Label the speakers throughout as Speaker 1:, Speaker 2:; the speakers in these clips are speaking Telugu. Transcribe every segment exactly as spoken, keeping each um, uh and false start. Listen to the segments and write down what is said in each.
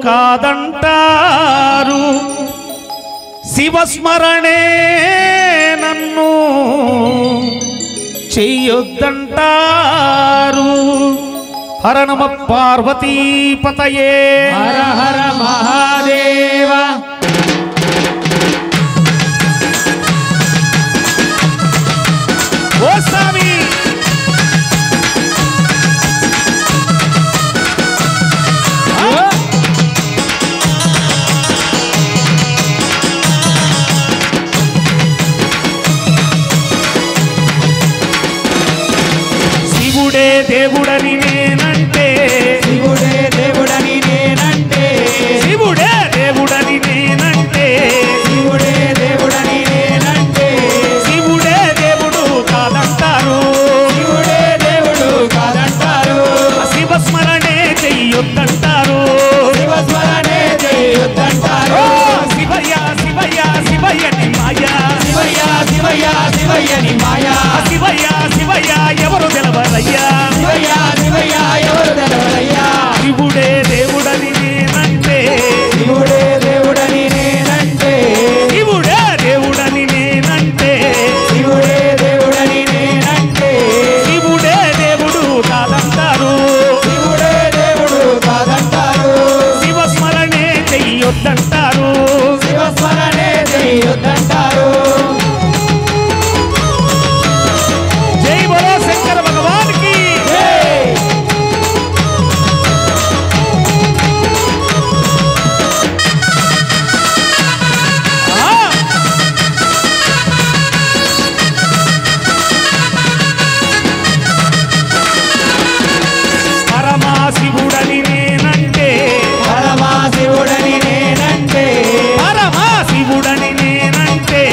Speaker 1: కాదంటారు శివస్మరణే నన్ను చెయ్యొద్దంటారు హర నమ పార్వతీపతయే
Speaker 2: హర హర మహాదేవ
Speaker 1: ఓ స్వామి శివుడే దేవుడని నేనంటే
Speaker 2: శివుడే దేవుడని నేనంటే
Speaker 1: శివుడే దేవుడని నేనంటే
Speaker 2: శివుడే దేవుడని నేనంటే
Speaker 1: శివుడే దేవుడు కాదంటారు
Speaker 2: శివుడే దేవుడు కాదంటారు
Speaker 1: శివస్మరణే చెయ్యొద్దంటారు
Speaker 2: శివస్మరణే చేయొద్దంటారు
Speaker 1: శివయ్య శివయ్య శివయ్యని మాయా
Speaker 2: శివయ్య శివయ్య శివయ్యని మాయా
Speaker 1: శివయ్య శివయ్య ఎవరు తెలవరయ్యా
Speaker 2: శివయ్య శివయ్య ఎవరు తెలవరయ్యా
Speaker 1: శివుడే దేవుడని నేనంటే
Speaker 2: శివుడే దేవుడని నేనంటే
Speaker 1: శివుడే దేవుడని నేనంటే
Speaker 2: శివుడే దేవుడని నేనంటే
Speaker 1: శివుడే దేవుడు కాదంటారు
Speaker 2: శివుడే దేవుడు కాదంటారు
Speaker 1: శివస్మరణే చెయ్యొద్దంటారు
Speaker 2: శివస్మరణే చేయొద్దంటారు
Speaker 1: జై బోలో శంకర భగవానికి ఆ! పరమా శివుడని నేనంటే
Speaker 2: పరమా శివుడని నేనంటే
Speaker 1: పరమా శివుడని నేనంటే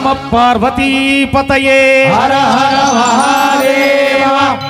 Speaker 1: నమ పార్వతీపతయే
Speaker 2: హర హర మహాదేవ